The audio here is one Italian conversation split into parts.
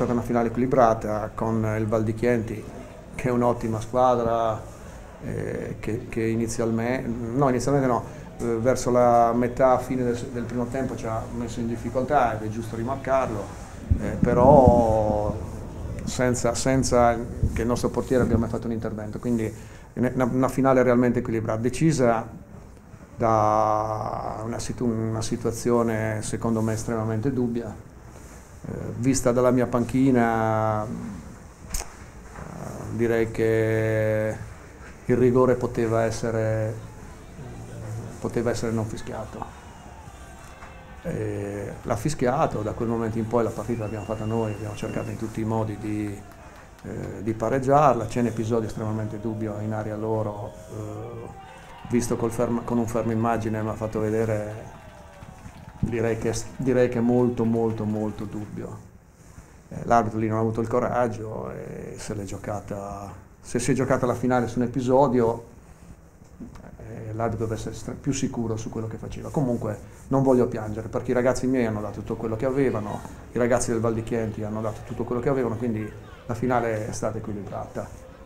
stata una finale equilibrata con il Val di Chienti, che è un'ottima squadra, che inizialmente no, verso la fine del primo tempo ci ha messo in difficoltà ed è giusto rimarcarlo, però senza che il nostro portiere abbia mai fatto un intervento, quindi una finale realmente equilibrata, decisa da una situazione secondo me estremamente dubbia, vista dalla mia panchina direi che il rigore poteva essere non fischiato. L'ha fischiato, da quel momento in poi la partita l'abbiamo fatta noi, abbiamo cercato in tutti i modi di pareggiarla. C'è un episodio estremamente dubbio in area loro, visto con un fermo immagine mi ha fatto vedere, direi che è molto dubbio. L'arbitro lì non ha avuto il coraggio e se si è giocata la finale su un episodio, l'arbitro deve essere più sicuro su quello che faceva. Comunque non voglio piangere, perché i ragazzi miei hanno dato tutto quello che avevano, i ragazzi del Val di Chienti hanno dato tutto quello che avevano, quindi la finale è stata equilibrata.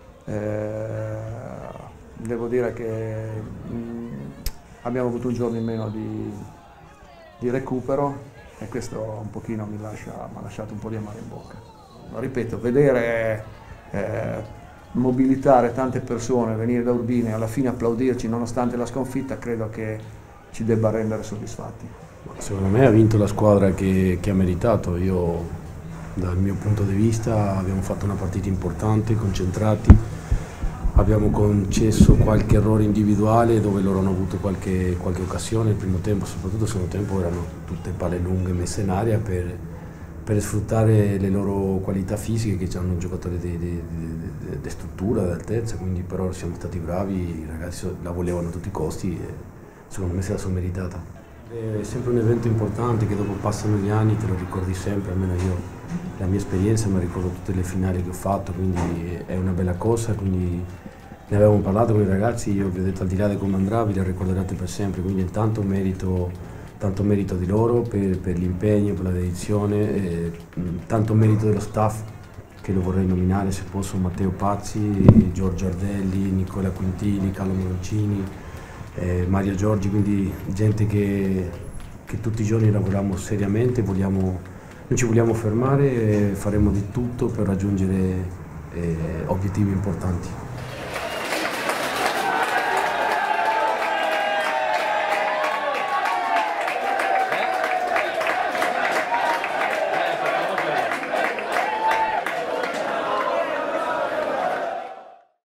Devo dire che abbiamo avuto un giorno in meno di recupero e questo un pochino mi ha lasciato un po' di amaro in bocca. Ma ripeto, vedere mobilitare tante persone, venire da Urbino e alla fine applaudirci nonostante la sconfitta, credo che ci debba rendere soddisfatti. Secondo me ha vinto la squadra che ha meritato. Io, dal mio punto di vista, abbiamo fatto una partita importante, concentrati, abbiamo concesso qualche errore individuale dove loro hanno avuto qualche occasione. Il primo tempo, soprattutto il secondo tempo, erano tutte palle lunghe messe in aria per sfruttare le loro qualità fisiche, che hanno giocatori di struttura, di altezza, quindi però siamo stati bravi, i ragazzi la volevano a tutti i costi e secondo me se la sono meritata. È sempre un evento importante che dopo passano gli anni te lo ricordi sempre, almeno io, la mia esperienza mi ricordo tutte le finali che ho fatto, quindi è una bella cosa, quindi ne avevamo parlato con i ragazzi, io vi ho detto al di là di come andrà vi la ricorderete per sempre, quindi tanto merito di loro per l'impegno, per la dedizione, tanto merito dello staff che lo vorrei nominare se posso: Matteo Pazzi, Giorgio Ardelli, Nicola Quintili, Carlo Moroncini, Mario Giorgi, quindi gente che tutti i giorni lavoriamo seriamente, non ci vogliamo fermare, faremo di tutto per raggiungere obiettivi importanti.